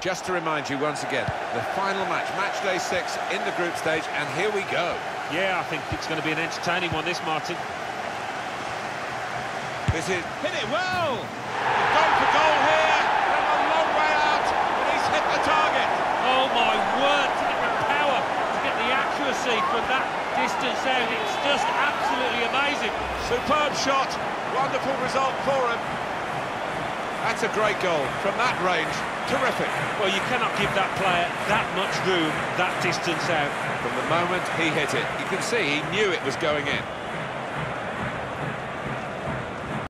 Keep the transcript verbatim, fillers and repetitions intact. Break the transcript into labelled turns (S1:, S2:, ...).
S1: Just to remind you once again, the final match, match day six in the group stage, and here we go.
S2: Yeah, I think it's going to be an entertaining one, this, Martin.
S1: This is...
S3: Hit it well! Going for goal here, from a long way out, and he's hit the target.
S2: Oh my word, to get the power, to get the accuracy from that distance out, it's just absolutely amazing.
S3: Superb shot, wonderful result for him.
S1: That's a great goal from that range. Terrific.
S2: Well, you cannot give that player that much room, that distance out.
S1: From the moment he hit it, you can see he knew it was going in.